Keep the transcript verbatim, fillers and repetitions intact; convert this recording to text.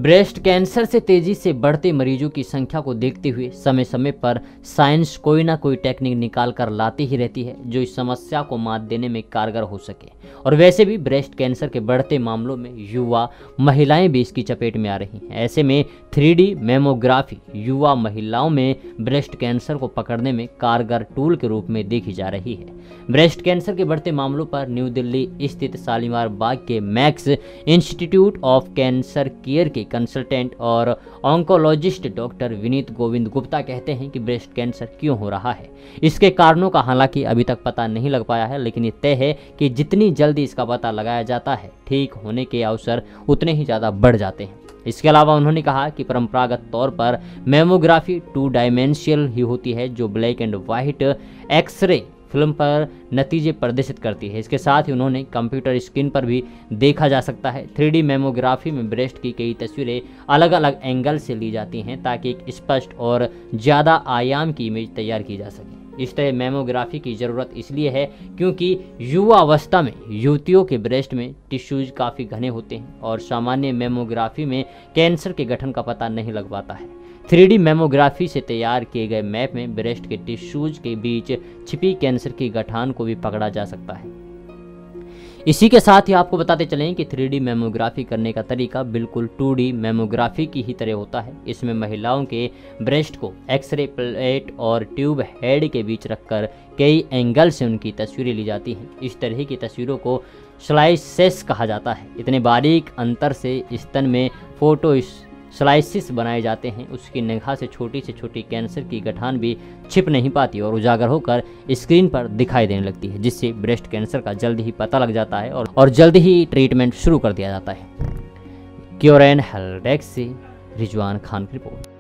Breast cancer से तेजी से बढ़ते मरीजों की संख्या को देखते हुए समय समय पर साइंस कोई ना कोई टेक्निक निकाल कर लाती ही रहती है जो इस समस्या को मात देने में कारगर हो सके। और वैसे भी ब्रेस्ट कैंसर के बढ़ते मामलों में युवा महिलाएं भी इसकी चपेट में आ रही हैं। ऐसे में थ्री डी मैमोग्राफी युवा महिलाओं में ब्रेस्ट कैंसर को पकड़ने में कारगर टूल के रूप में देखी जा रही है। ब्रेस्ट कैंसर के बढ़ते मामलों पर न्यू दिल्ली स्थित शालीमार बाग के max institute of cancer care के कंसल्टेंट और ऑन्कोलॉजिस्ट डॉक्टर विनीत गोविंद गुप्ता कहते हैं कि ब्रेस्ट कैंसर क्यों हो रहा है। इसके कारणों का हालांकि अभी तक पता नहीं लग पाया है, लेकिन ये तय है कि जितनी जल्दी इसका पता लगाया जाता है ठीक होने के अवसर उतने ही ज़्यादा बढ़ जाते हैं। इसके अलावा उन्होंने कहा कि परंपरागत तौर पर मैमोग्राफी टू डायमेंशियल ही होती है जो black and white x ray film पर नतीजे प्रदर्शित करती है। इसके साथ ही उन्होंने कंप्यूटर स्क्रीन पर भी देखा जा सकता है। थ्री डी मैमोग्राफी में ब्रेस्ट की कई तस्वीरें अलग अलग एंगल से ली जाती हैं ताकि एक स्पष्ट और ज़्यादा आयाम की इमेज तैयार की जा सके। इस तरह मैमोग्राफी की ज़रूरत इसलिए है क्योंकि युवा अवस्था में युवतियों के ब्रेस्ट में टिश्यूज काफ़ी घने होते हैं और सामान्य मैमोग्राफी में कैंसर के गठन का पता नहीं लग पाता है। थ्री डी मैमोग्राफी से तैयार किए गए मैप में ब्रेस्ट के टिश्यूज के बीच छिपी कैंसर की गठान को भी पकड़ा जा सकता है। इसी के साथ ही आपको बताते चलें कि थ्री डी मैमोग्राफी करने का तरीका बिल्कुल टू डी मैमोग्राफी की ही तरह होता है। इसमें महिलाओं के ब्रेस्ट को एक्सरे प्लेट और ट्यूब हेड के बीच रखकर कई एंगल से उनकी तस्वीरें ली जाती हैं। इस तरह की तस्वीरों को स्लाइसेस कहा जाता है। इतने बारीक अंतर से स्तन में फोटो स्लाइसिस बनाए जाते हैं। उसकी निगाह से छोटी से छोटी कैंसर की गठान भी छिप नहीं पाती और उजागर होकर स्क्रीन पर दिखाई देने लगती है, जिससे ब्रेस्ट कैंसर का जल्द ही पता लग जाता है और, और जल्द ही ट्रीटमेंट शुरू कर दिया जाता है। क्योरेन हेल्थ डेस्क से रिजवान खान की रिपोर्ट।